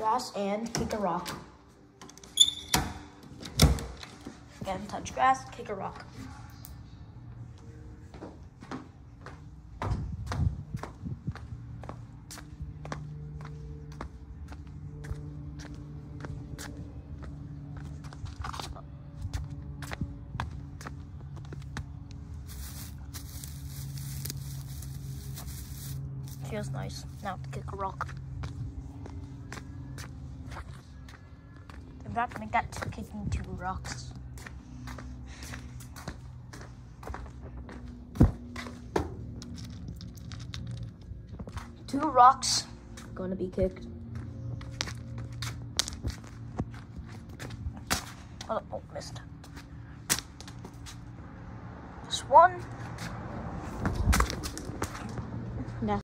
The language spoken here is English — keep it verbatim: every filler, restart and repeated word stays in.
grass and kick a rock. Again, touch grass, kick a rock. Feels nice. Now to kick a rock. I'm not gonna get to kicking two rocks. Two rocks gonna be kicked. Oh, oh missed. Just one.